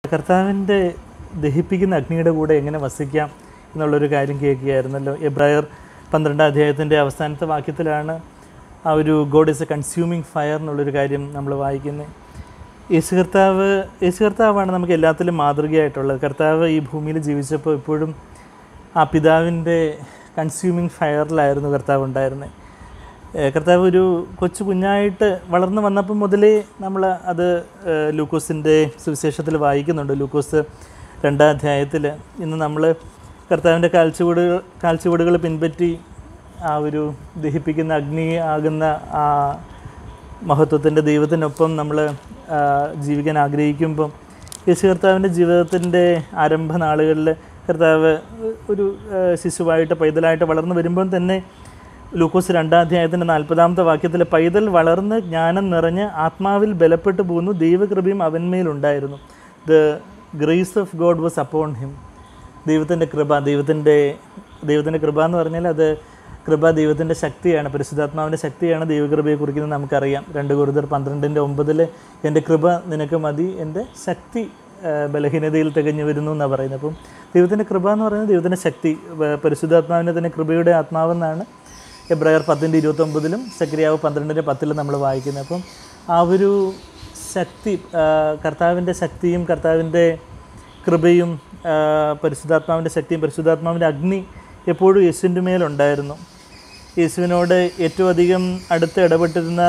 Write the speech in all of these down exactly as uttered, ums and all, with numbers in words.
കർത്താവിൻ്റെ ദഹിപ്പിക്കുന്ന അഗ്നിയുടെ കൂടെ എങ്ങനെ വസിക്കാം എന്നുള്ളൊരു കാര്യം കേൾക്കുകയായിരുന്നല്ലോ. എബ്രായർ പന്ത്രണ്ടാം അധ്യായത്തിൻ്റെ അവസാനത്തെ വാക്യത്തിലാണ് ആ ഒരു God is a consuming fire എന്നുള്ളൊരു കാര്യം നമ്മൾ വായിക്കുന്നത്. യേശു കർത്താവ് യേശു കർത്താവാണ് നമുക്ക് എല്ലാത്തിലും മാതൃകയായിട്ടുള്ളത്. കർത്താവ് ഈ ഭൂമിയിൽ ജീവിച്ചപ്പോൾ എപ്പോഴും ആ പിതാവിൻ്റെ കൺസ്യൂമിങ് ഫയറിലായിരുന്നു കർത്താവ് ഉണ്ടായിരുന്നത്. കർത്താവ് ഒരു കൊച്ചു കുഞ്ഞായിട്ട് വളർന്നു വന്നപ്പോൾ മുതലേ നമ്മൾ അത് ലൂക്കോസിൻ്റെ സുവിശേഷത്തിൽ വായിക്കുന്നുണ്ട്. ലൂക്കോസ് രണ്ടാം അധ്യായത്തിൽ ഇന്ന് നമ്മൾ കർത്താവിൻ്റെ കാൽച്ചുവടുകൾ കാൽച്ചുവടുകൾ പിൻപറ്റി ആ ഒരു ദഹിപ്പിക്കുന്ന അഗ്നി ആകുന്ന ആ മഹത്വത്തിൻ്റെ ദൈവത്തിനൊപ്പം നമ്മൾ ജീവിക്കാൻ ആഗ്രഹിക്കുമ്പം യേശു കർത്താവിൻ്റെ ജീവിതത്തിൻ്റെ ആരംഭ നാളുകളിൽ കർത്താവ് ഒരു ശിശുവായിട്ട് പൈതലായിട്ട് വളർന്നു വരുമ്പം തന്നെ ലൂക്കോസ് രണ്ടാം അധ്യായത്തിൻ്റെ നാൽപ്പതാമത്തെ വാക്യത്തിൽ പൈതൽ വളർന്ന് ജ്ഞാനം നിറഞ്ഞ് ആത്മാവിൽ ബലപ്പെട്ടു പോകുന്നു, ദൈവകൃപയും അവന്മേലുണ്ടായിരുന്നു. The grace of God was upon him. ദൈവത്തിൻ്റെ കൃപ ദൈവത്തിൻ്റെ ദൈവത്തിൻ്റെ കൃപ എന്ന് പറഞ്ഞാൽ അത് കൃപ ദൈവത്തിൻ്റെ ശക്തിയാണ്, പരിശുദ്ധാത്മാവിൻ്റെ ശക്തിയാണ് ദൈവകൃപയെ കുറിക്കുന്നത് നമുക്കറിയാം. രണ്ട് കൊരിന്ത്യർ പന്ത്രണ്ടിൻ്റെ ഒമ്പതിൽ എൻ്റെ കൃപ നിനക്ക് മതി, എൻ്റെ ശക്തി ബലഹീനതയിൽ തികഞ്ഞു വരുന്നു എന്നാണ് പറയുന്നത്. അപ്പം ദൈവത്തിൻ്റെ കൃപ എന്ന് പറയുന്നത് ദൈവത്തിൻ്റെ ശക്തി, പരിശുദ്ധാത്മാവിൻ്റെ തന്നെ കൃപയുടെ ആത്മാവെന്നാണ് എബ്രായർ പത്തിൻ്റെ ഇരുപത്തൊമ്പതിലും സെക്രിയാവ് പന്ത്രണ്ടിൻ്റെ പത്തിലും നമ്മൾ വായിക്കുന്നത്. അപ്പം ആ ഒരു ശക്തി, കർത്താവിൻ്റെ ശക്തിയും കർത്താവിൻ്റെ കൃപയും പരിശുദ്ധാത്മാവിൻ്റെ ശക്തിയും പരിശുദ്ധാത്മാവിൻ്റെ അഗ്നി എപ്പോഴും യേശുവിൻ്റെ മേലുണ്ടായിരുന്നു. യേശുവിനോട് ഏറ്റവും അധികം അടുത്ത് ഇടപെട്ടിരുന്ന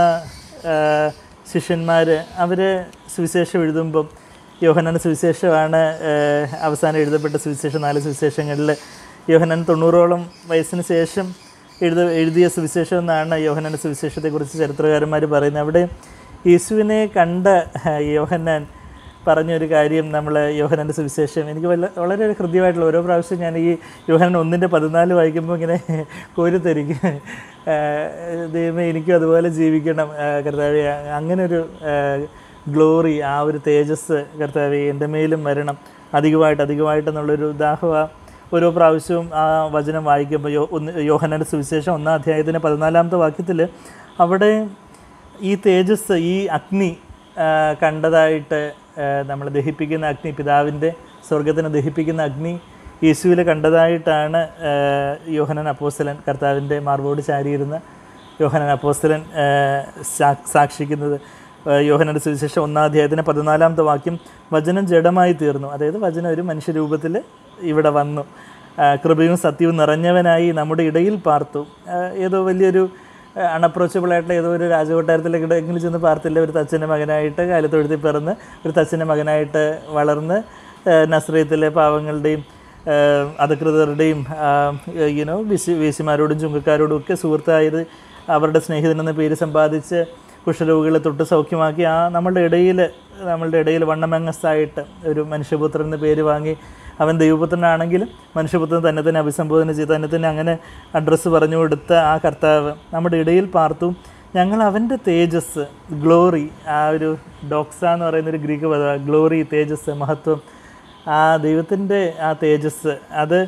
ശിഷ്യന്മാർ അവർ സുവിശേഷം എഴുതുമ്പം യോഹന്നാൻ്റെ സുവിശേഷമാണ് അവസാനം എഴുതപ്പെട്ട സുവിശേഷം. നാല് സുവിശേഷങ്ങളിൽ യോഹന്നാൻ തൊണ്ണൂറോളം വയസ്സിന് ശേഷം എഴുത എഴുതിയ സുവിശേഷം എന്നാണ് യോഹന്നാൻ്റെ സുവിശേഷത്തെക്കുറിച്ച് ചരിത്രകാരന്മാർ പറയുന്നത്. അവിടെ യേശുവിനെ കണ്ട യോഹന്നാൻ പറഞ്ഞൊരു കാര്യം നമ്മൾ യോഹന്നാൻ്റെ സുവിശേഷം എനിക്ക് വല്ല വളരെ ഹൃദ്യമായിട്ടുള്ള ഓരോ പ്രാവശ്യം ഞാൻ ഈ യോഹന്നാൻ ഒന്നിൻ്റെ പതിനാല് വായിക്കുമ്പോൾ ഇങ്ങനെ കോരിത്തരിക്കും, ദൈവമേ എനിക്കും അതുപോലെ ജീവിക്കണം കർത്താവേ, അങ്ങനൊരു ഗ്ലോറി, ആ ഒരു തേജസ് കർത്താവേ എൻ്റെ മേലും വരണം അധികമായിട്ട് അധികമായിട്ടെന്നുള്ളൊരു ദാഹവ ഓരോ പ്രാവശ്യവും ആ വചനം വായിക്കുമ്പോൾ യോ ഒന്ന് യോഹന്നാൻ്റെ സുവിശേഷം ഒന്നാം അധ്യായത്തിൻ്റെ പതിനാലാമത്തെ വാക്യത്തിൽ അവിടെ ഈ തേജസ്, ഈ അഗ്നി കണ്ടതായിട്ട് നമ്മൾ ദഹിപ്പിക്കുന്ന അഗ്നി, പിതാവിൻ്റെ സ്വർഗത്തിനെ ദഹിപ്പിക്കുന്ന അഗ്നി യേശുവിൽ കണ്ടതായിട്ടാണ് യോഹന്നാൻ അപ്പോസ്തലൻ, കർത്താവിൻ്റെ മാർവോട് ചാരിയിരുന്ന യോഹന്നാൻ അപ്പോസ്തലൻ സാക്ഷിക്കുന്നത്. യോഹന്നാൻ്റെ സുവിശേഷം ഒന്നാം അധ്യായത്തിൻ്റെ പതിനാലാമത്തെ വാക്യം, വചനം ജഡമായി തീർന്നു, അതായത് വചനം ഒരു മനുഷ്യരൂപത്തിൽ ഇവിടെ വന്നു, കൃപയും സത്യവും നിറഞ്ഞവനായി നമ്മുടെ ഇടയിൽ പാർത്തു. ഏതോ വലിയൊരു അൺഅപ്രോച്ചബിളായിട്ടുള്ള ഏതോ ഒരു രാജകൊട്ടാരത്തിലേക്ക് എങ്കിലും ചെന്ന് പാർത്തില്ല, ഒരു തച്ചൻ്റെ മകനായിട്ട് കാലത്തൊഴുത്തിൽ പിറന്ന് ഒരു തച്ചൻ്റെ മകനായിട്ട് വളർന്ന് നസ്രയത്തിലെ പാവങ്ങളുടെയും അധികൃതരുടെയും യുനോ വിശി വേശിമാരോടും ചുങ്കക്കാരോടും ഒക്കെ സുഹൃത്തായത്, അവരുടെ സ്നേഹിതനെന്ന പേര് സമ്പാദിച്ച് കുഷ്ഠരോഗികളെ തൊട്ട് സൗഖ്യമാക്കി ആ നമ്മളുടെ ഇടയിൽ നമ്മളുടെ ഇടയിൽ വണ്ണമംഗസ്സായിട്ട് ഒരു മനുഷ്യപുത്രൻ എന്ന് പേര് വാങ്ങി, അവൻ ദൈവപുത്രനാണെങ്കിലും മനുഷ്യപുത്രൻ തന്നെ തന്നെ അഭിസംബോധന ചെയ്ത് തന്നെ തന്നെ അങ്ങനെ അഡ്രസ്സ് പറഞ്ഞു കൊടുത്ത ആ കർത്താവ് നമ്മുടെ ഇടയിൽ പാർത്തു. ഞങ്ങൾ അവൻ്റെ തേജസ്, ഗ്ലോറി, ആ ഒരു ഡോക്സ എന്ന് പറയുന്നൊരു ഗ്രീക്ക് പദം, ഗ്ലോറി, തേജസ്, മഹത്വം, ആ ദൈവത്തിൻ്റെ ആ തേജസ് അത്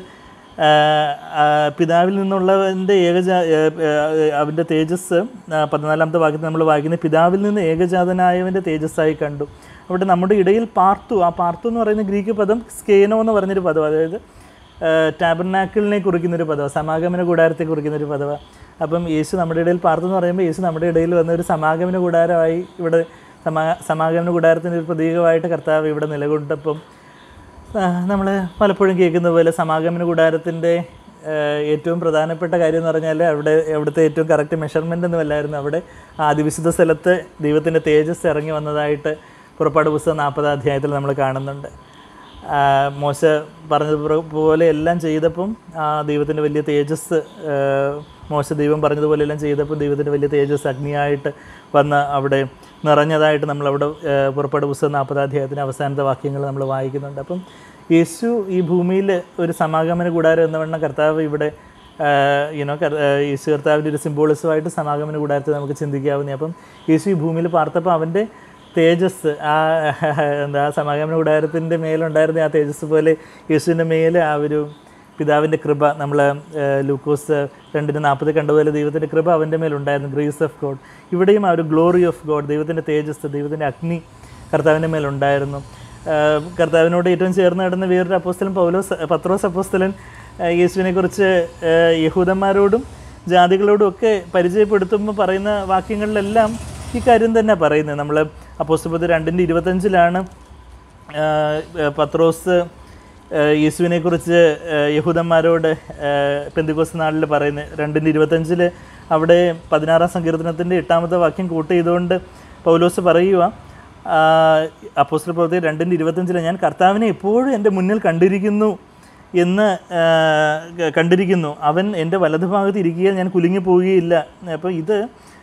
പിതാവിൽ നിന്നുള്ളവൻ്റെ ഏകജാ അവൻ്റെ തേജസ് പതിനാലാമത്തെ വാക്യത്തിൽ നമ്മൾ വായിക്കുന്നത് പിതാവിൽ നിന്ന് ഏകജാതനായവൻ്റെ തേജസ്സായി കണ്ടു. അവിടെ നമ്മുടെ ഇടയിൽ പാർത്തു. ആ പാർത്തു എന്ന് പറയുന്ന ഗ്രീക്ക് പദം സ്കേനോ എന്ന് പറഞ്ഞൊരു പദം, അതായത് ടാബർനാക്കിളിനെ കുറിക്കുന്നൊരു പദമാണ്, സമാഗമന കൂടാരത്തെ കുറിക്കുന്നൊരു പദമാണ്. അപ്പം യേശു നമ്മുടെ ഇടയിൽ പാർത്തു എന്ന് പറയുമ്പോൾ യേശു നമ്മുടെ ഇടയിൽ വന്ന ഒരു സമാഗമന കൂടാരമായി ഇവിടെ സമാ സമാഗമന കൂടാരത്തിൻ്റെ ഒരു പ്രതീകമായിട്ട് കർത്താവ് ഇവിടെ നിലകൊണ്ടപ്പം നമ്മൾ പലപ്പോഴും കേൾക്കുന്ന പോലെ സമാഗമന കൂടാരത്തിൻ്റെ ഏറ്റവും പ്രധാനപ്പെട്ട കാര്യം എന്ന് പറഞ്ഞാൽ അവിടെ അവിടുത്തെ ഏറ്റവും കറക്റ്റ് മെഷർമെൻ്റ് ഒന്നുമല്ലായിരുന്നു, അവിടെ അതിവിശുദ്ധ സ്ഥലത്ത് ദൈവത്തിൻ്റെ തേജസ് ഇറങ്ങി വന്നതായിട്ട് പുറപ്പാട് പുസ്തകം നാൽപ്പതാം അധ്യായത്തിൽ നമ്മൾ കാണുന്നുണ്ട്. മോശ പറഞ്ഞതുപോലെ എല്ലാം ചെയ്തപ്പം ആ ദൈവത്തിൻ്റെ വലിയ തേജസ്, മോശ ദൈവം പറഞ്ഞതുപോലെ എല്ലാം ചെയ്തപ്പം ദൈവത്തിൻ്റെ വലിയ തേജസ് അഗ്നിയായിട്ട് വന്ന് അവിടെ നിറഞ്ഞതായിട്ട് നമ്മളവിടെ പുറപ്പാട് പുസ്തകം നാൽപ്പതാം അധ്യായത്തിൻ്റെ അവസാനത്തെ വാക്യങ്ങൾ നമ്മൾ വായിക്കുന്നുണ്ട്. അപ്പം യേശു ഈ ഭൂമിയിൽ ഒരു സമാഗമന കൂടാരം എന്ന വണ്ണം കർത്താവ് ഇവിടെ യുനോ യേശു കർത്താവിൻ്റെ ഒരു സിംബോളിസമായിട്ട് സമാഗമന കൂടാരത്തെ നമുക്ക് ചിന്തിക്കാവുന്നതാണ്. അപ്പം യേശു ഈ ഭൂമിയിൽ പാർത്തപ്പോൾ അവൻ്റെ തേജസ്, ആ എന്താ സമാഗമന കൂടാരത്തിൻ്റെ മേലുണ്ടായിരുന്ന ആ തേജസ് പോലെ യേശുവിൻ്റെ മേൽ ആ ഒരു പിതാവിൻ്റെ കൃപ, നമ്മൾ ലൂക്കോസ് രണ്ടിന് നാൽപ്പത് കണ്ടതുപോലെ ദൈവത്തിൻ്റെ കൃപ അവൻ്റെ മേലുണ്ടായിരുന്നു, ഗ്രേസ് ഓഫ് ഗോഡ്. ഇവിടെയും ആ ഒരു ഗ്ലോറി ഓഫ് ഗോഡ്, ദൈവത്തിൻ്റെ തേജസ്, ദൈവത്തിൻ്റെ അഗ്നി കർത്താവിൻ്റെ മേലുണ്ടായിരുന്നു. കർത്താവിനോട് ഏറ്റവും ചേർന്ന് കിടന്ന വേറൊരു അപ്പോസ്തലൻ പൗലോസ് പത്രോസ് അപ്പോസ്തലൻ യേശുവിനെക്കുറിച്ച് യഹൂദന്മാരോടും ജാതികളോടും ഒക്കെ പരിചയപ്പെടുത്തുമ്പോൾ പറയുന്ന വാക്യങ്ങളിലെല്ലാം ഈ കാര്യം തന്നെ പറയുന്നത്. നമ്മൾ അപ്പോസ്തലപ്രവൃത്തി രണ്ടിൻ്റെ ഇരുപത്തഞ്ചിലാണ് പത്രോസ് യേശുവിനെക്കുറിച്ച് യഹൂദന്മാരോട് പെന്തിക്കോസ്ത് നാളിൽ പറയുന്നത്. രണ്ടിൻ്റെ ഇരുപത്തഞ്ചിൽ അവിടെ പതിനാറാം സങ്കീർത്തനത്തിൻ്റെ എട്ടാമത്തെ വാക്യം കൂട്ട് ചെയ്തുകൊണ്ട് പൗലോസ് പറയുക, അപ്പോസ്തലപ്രവൃത്തി രണ്ടിൻ്റെ ഇരുപത്തഞ്ചിൽ ഞാൻ കർത്താവിനെ എപ്പോഴും എൻ്റെ മുന്നിൽ കണ്ടിരിക്കുന്നു എന്ന് കണ്ടിരിക്കുന്നു അവൻ എൻ്റെ വലതുഭാഗത്ത് ഇരിക്കുകയാൽ ഞാൻ കുലുങ്ങിപ്പോവുകയില്ല. അപ്പോൾ ഇത്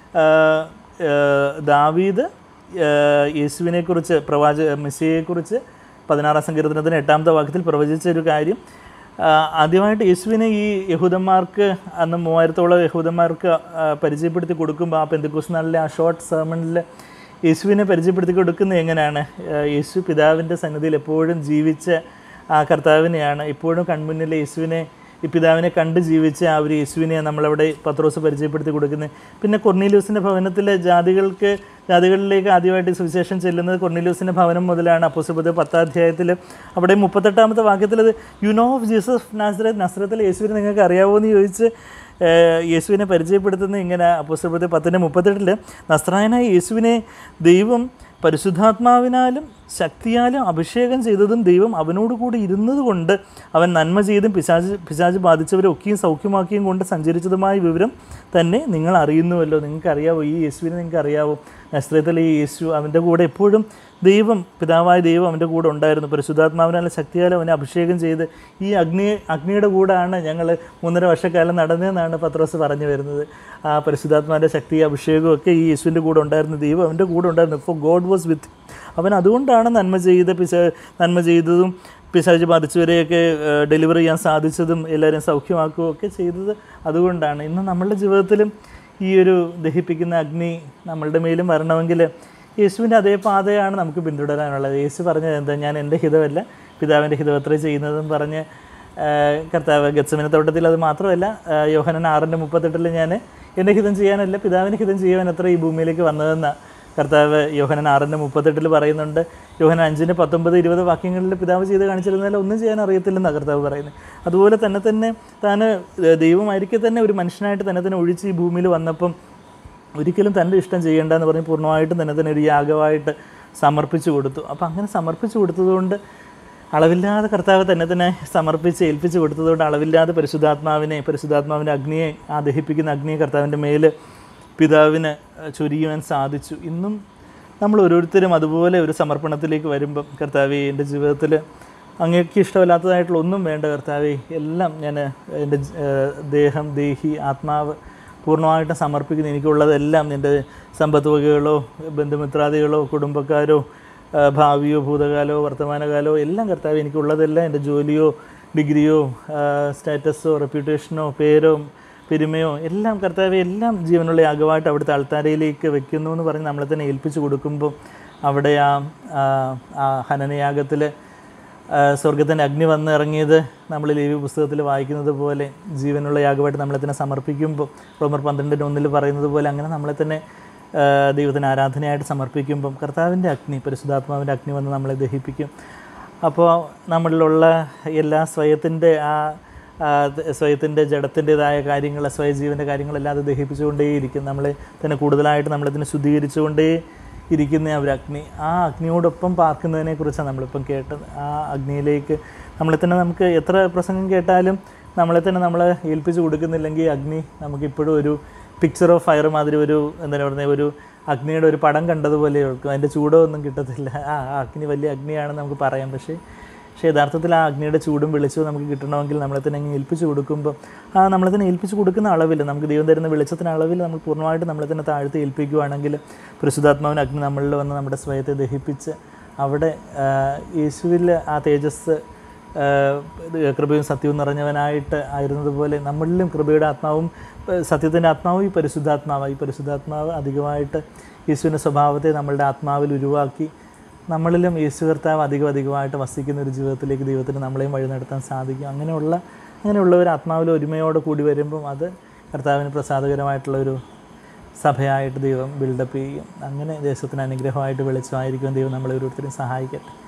ദാവീദ് യേശുവിനെക്കുറിച്ച് പ്രവാച മെസ്സിയെക്കുറിച്ച് പതിനാറാം സങ്കീർത്തനത്തിന് എട്ടാമത്തെ വാക്യത്തിൽ പ്രവചിച്ച ഒരു കാര്യം. ആദ്യമായിട്ട് യേശുവിനെ ഈ യഹൂദന്മാർക്ക് അന്ന് മൂവായിരത്തോളം യഹൂദന്മാർക്ക് പരിചയപ്പെടുത്തി കൊടുക്കുമ്പോൾ ആ പെന്തക്കോസ്ത് നാളിലെ ആ ഷോർട്ട് സെർമണിൽ യേശുവിനെ പരിചയപ്പെടുത്തി കൊടുക്കുന്നത് എങ്ങനെയാണ്? യേശു പിതാവിൻ്റെ സന്നിധിയിൽ എപ്പോഴും ജീവിച്ച ആ കർത്താവിനെയാണ്, എപ്പോഴും കൺമുന്നിൽ യേശുവിനെ ഈ പിതാവിനെ കണ്ട് ജീവിച്ച ആ ഒരു യേശുവിനെയാണ് നമ്മളവിടെ പത്രോസ് പരിചയപ്പെടുത്തി കൊടുക്കുന്നത്. പിന്നെ കൊർന്നേലിയോസിൻ്റെ ഭവനത്തിലെ ജാതികൾക്ക് ജാതികളിലേക്ക് ആദ്യമായിട്ട് സുവിശേഷം ചെല്ലുന്നത് കൊർന്നേലിയോസിൻ്റെ ഭവനം മുതലാണ്. അപ്പോസ്തലപ്രവൃത്തി പത്താം അധ്യായത്തിൽ അവിടെ മുപ്പത്തെട്ടാമത്തെ വാക്യത്തിൽ അത് you know of Jesus Nazareth, നസറത്തിലെ യേശുവിനെ നിങ്ങൾക്ക് അറിയാമോ എന്ന് ചോദിച്ച് യേശുവിനെ പരിചയപ്പെടുത്തുന്നത് ഇങ്ങനെ. അപ്പോസ്തലപ്രവൃത്തി പത്തിൻ്റെ മുപ്പത്തെട്ടിൽ നസ്രായനായ യേശുവിനെ ദൈവം പരിശുദ്ധാത്മാവിനാലും ശക്തിയാലും അഭിഷേകം ചെയ്തതും ദൈവം അവനോട് കൂടി ഇരുന്നത് കൊണ്ട് അവൻ നന്മ ചെയ്തും പിശാച് പിശാച് ബാധിച്ചവരെ ഒക്കെയും സൗഖ്യമാക്കിയും കൊണ്ട് സഞ്ചരിച്ചതുമായ വിവരം തന്നെ നിങ്ങൾ അറിയുന്നുവല്ലോ. നിങ്ങൾക്കറിയാവോ ഈ യേശുവിനെ? നിങ്ങൾക്ക് അറിയാവോ? നസ്രത്തിലെ ഈ യേശു അവൻ്റെ കൂടെ എപ്പോഴും ദൈവം പിതാവായ ദൈവം അവൻ്റെ കൂടെ ഉണ്ടായിരുന്നു. പരിശുദ്ധാത്മാവിനാലും ശക്തിയാലും അവനെ അഭിഷേകം ചെയ്ത് ഈ അഗ്നി അഗ്നിയുടെ കൂടാണ് ഞങ്ങൾ മൂന്നര വർഷക്കാലം നടന്നതെന്നാണ് പത്രോസ് പറഞ്ഞു വരുന്നത്. ആ പരിശുദ്ധാത്മാവിൻ്റെ ശക്തി അഭിഷേകവും ഒക്കെ ഈ യേശുവിൻ്റെ കൂടെ ഉണ്ടായിരുന്നു. ദൈവം അവൻ്റെ കൂടെ ഉണ്ടായിരുന്നു. For God was with. അവൻ അതുകൊണ്ടാണ് നന്മ ചെയ്ത് പിശ നന്മ ചെയ്തതും പിശാച് ബാധിച്ചവരെയൊക്കെ ഡെലിവർ ചെയ്യാൻ സാധിച്ചതും എല്ലാവരെയും സൗഖ്യമാക്കുകയും ഒക്കെ ചെയ്തത് അതുകൊണ്ടാണ്. ഇന്ന് നമ്മളുടെ ജീവിതത്തിലും ഈ ഒരു ദഹിപ്പിക്കുന്ന അഗ്നി നമ്മളുടെ മേലും വരണമെങ്കിൽ യേശുവിൻ്റെ അതേ പാതയാണ് നമുക്ക് പിന്തുടരാനുള്ളത്. യേശു പറഞ്ഞത് എന്താ? ഞാൻ എൻ്റെ ഹിതമല്ല പിതാവിൻ്റെ ഹിതമത്രേ ചെയ്യുന്നതെന്ന് പറഞ്ഞ് കർത്താവ് ഗത്സമന തോട്ടത്തിൽ. അത് മാത്രമല്ല യോഹന്നാൻ ആറിൻ്റെ മുപ്പത്തെട്ടിൽ ഞാൻ എൻ്റെ ഹിതം ചെയ്യാനല്ല പിതാവിൻ്റെ ഹിതം ചെയ്യാൻ അത്ര ഈ ഭൂമിയിലേക്ക് വന്നതെന്ന കർത്താവ് യോഹന്നാൻ ആറിൻ്റെ മുപ്പത്തെട്ടിൽ പറയുന്നുണ്ട്. യോഹന്നാൻ അഞ്ചിൻ്റെ പത്തൊമ്പത് ഇരുപത് വാക്യങ്ങളിൽ പിതാവ് ചെയ്ത് കാണിച്ചിരുന്നാൽ ഒന്നും ചെയ്യാൻ അറിയത്തില്ലെന്നാണ് കർത്താവ് പറയുന്നത്. അതുപോലെ തന്നെ തന്നെ താൻ ദൈവമായിരിക്കെ തന്നെ ഒരു മനുഷ്യനായിട്ട് തന്നെ തന്നെ ഒഴിച്ച് ഈ ഭൂമിയിൽ വന്നപ്പം ഒരിക്കലും തൻ്റെ ഇഷ്ടം ചെയ്യേണ്ടെന്ന് പറഞ്ഞ് പൂർണ്ണമായിട്ടും തന്നെ തന്നെ ഒരു യാഗമായിട്ട് സമർപ്പിച്ചു കൊടുത്തു. അപ്പോൾ അങ്ങനെ സമർപ്പിച്ചു കൊടുത്തതുകൊണ്ട് അളവില്ലാതെ കർത്താവ് തന്നെ തന്നെ സമർപ്പിച്ച് ഏൽപ്പിച്ച് കൊടുത്തതുകൊണ്ട് അളവില്ലാതെ പരിശുദ്ധാത്മാവിനെ പരിശുദ്ധാത്മാവിൻ്റെ അഗ്നിയെ ആ ദഹിപ്പിക്കുന്ന അഗ്നിയെ കർത്താവിൻ്റെ മേൽ പിതാവിന് ചൊരിയുവാൻ സാധിച്ചു. ഇന്നും നമ്മൾ ഓരോരുത്തരും അതുപോലെ ഒരു സമർപ്പണത്തിലേക്ക് വരുമ്പം കർത്താവേ എൻ്റെ ജീവിതത്തിൽ അങ്ങേക്ക് ഇഷ്ടമില്ലാത്തതായിട്ടുള്ള ഒന്നും വേണ്ട കർത്താവേ, എല്ലാം ഞാൻ എൻ്റെ ദേഹം ദേഹി ആത്മാവ് പൂർണ്ണമായിട്ടും സമർപ്പിക്കുന്നു. എനിക്കുള്ളതെല്ലാം എൻ്റെ സമ്പത്ത് വകകളോ ബന്ധുമിത്രാദികളോ കുടുംബക്കാരോ ഭാവിയോ ഭൂതകാലോ വർത്തമാനകാലോ എല്ലാം കർത്താവ് എനിക്കുള്ളതെല്ലാം എൻ്റെ ജോലിയോ ഡിഗ്രിയോ സ്റ്റാറ്റസോ റെപ്യൂട്ടേഷനോ പേരോ പെരുമയോ എല്ലാം കർത്താവെ എല്ലാം ജീവനുള്ള യാഗമായിട്ട് അവിടുത്തെ അൾത്താരയിലേക്ക് വെക്കുന്നു എന്ന് പറഞ്ഞ് നമ്മളെ തന്നെ ഏൽപ്പിച്ചു കൊടുക്കുമ്പോൾ അവിടെ ആ ആ ഹനനയാഗത്തിൽ സ്വർഗത്തിൻ്റെ അഗ്നി വന്ന് ഇറങ്ങിയത് നമ്മൾ ലേവ്യ പുസ്തകത്തിൽ വായിക്കുന്നത് പോലെ ജീവനുള്ള യാഗമായിട്ട് നമ്മളെ തന്നെ സമർപ്പിക്കുമ്പോൾ റോമർ പന്ത്രണ്ടിൻ്റെ ഒന്നിൽ പറയുന്നത് പോലെ അങ്ങനെ നമ്മളെ തന്നെ ദൈവത്തിന് ആരാധനയായിട്ട് സമർപ്പിക്കുമ്പം കർത്താവിൻ്റെ അഗ്നി പരിശുദ്ധാത്മാവിൻ്റെ അഗ്നി വന്ന് നമ്മളെ ദഹിപ്പിക്കും. അപ്പോൾ നമ്മളിലുള്ള എല്ലാ സ്വയത്തിൻ്റെ ആ സ്വയത്തിൻ്റെ ജഡത്തിൻ്റെതായ കാര്യങ്ങൾ സ്വയജീവൻ്റെ കാര്യങ്ങളെല്ലാം അത് ദഹിപ്പിച്ചുകൊണ്ടേയിരിക്കും. നമ്മളെ തന്നെ കൂടുതലായിട്ട് നമ്മളതിനെ ശുദ്ധീകരിച്ചുകൊണ്ടേ ഇരിക്കുന്ന ആ ഒരു അഗ്നി, ആ അഗ്നിയോടൊപ്പം പാർക്കുന്നതിനെക്കുറിച്ചാണ് നമ്മളിപ്പം കേട്ടത്. ആ അഗ്നിയിലേക്ക് നമ്മളെ തന്നെ നമുക്ക് എത്ര പ്രസംഗം കേട്ടാലും നമ്മളെ തന്നെ നമ്മൾ ഏൽപ്പിച്ച് കൊടുക്കുന്നില്ലെങ്കിൽ അഗ്നി നമുക്കിപ്പോഴും ഒരു പിക്ചർ ഓഫ് ഫയർ മാതിരി ഒരു എന്താണ് പറയുന്നത് ഒരു അഗ്നിയുടെ ഒരു പടം കണ്ടതുപോലെ ഓർക്കും. അതിൻ്റെ ചൂടോ ഒന്നും കിട്ടത്തില്ല. ആ അഗ്നി വലിയ അഗ്നിയാണെന്ന് നമുക്ക് പറയാം. പക്ഷേ പക്ഷേ യഥാർത്ഥത്തിൽ ആ അഗ്നിയുടെ ചൂടും വെളിച്ചവും നമുക്ക് കിട്ടണമെങ്കിൽ നമ്മളെ തന്നെ അങ്ങ് ഏൽപ്പിച്ച് കൊടുക്കുമ്പോൾ ആ നമ്മളെ തന്നെ ഏൽപ്പിച്ച് കൊടുക്കുന്ന അളവിൽ നമുക്ക് ദൈവം തരുന്ന വെളിച്ചത്തിന് അളവിൽ നമ്മൾ പൂർണ്ണമായിട്ട് നമ്മളെ തന്നെ താഴ്ത്തി ഏൽപ്പിക്കുകയാണെങ്കിൽ പരിശുദ്ധാത്മാവിന് അഗ്നി നമ്മളിൽ വന്ന് നമ്മുടെ സ്വയത്തെ ദഹിപ്പിച്ച് അവിടെ യേശുവിൽ ആ തേജസ് കൃപയും സത്യവും നിറഞ്ഞവനായിട്ട് ആയിരുന്നതുപോലെ നമ്മളിലും കൃപയുടെ ആത്മാവും സത്യത്തിൻ്റെ ആത്മാവും ഈ പരിശുദ്ധാത്മാവ് ഈ പരിശുദ്ധാത്മാവ് അധികമായിട്ട് യേശുവിൻ്റെ സ്വഭാവത്തെ നമ്മളുടെ ആത്മാവിൽ ഉരുവാക്കി നമ്മളിലും യേശു കർത്താവ് അധികം അധികമായിട്ട് വസിക്കുന്ന ഒരു ജീവിതത്തിലേക്ക് ദൈവത്തിന് നമ്മളെയും വഴി നടത്താൻ സാധിക്കും. അങ്ങനെയുള്ള അങ്ങനെയുള്ള ഒരു ആത്മാവിൽ ഒരുമയോടെ കൂടി വരുമ്പം അത് കർത്താവിന് പ്രസാദകരമായിട്ടുള്ളൊരു സഭയായിട്ട് ദൈവം ബിൽഡപ്പ് ചെയ്യും. അങ്ങനെ ദേശത്തിന് അനുഗ്രഹമായിട്ട് വെളിച്ചമായിരിക്കും. ദൈവം നമ്മളെ ഓരോരുത്തരും സഹായിക്കട്ടെ.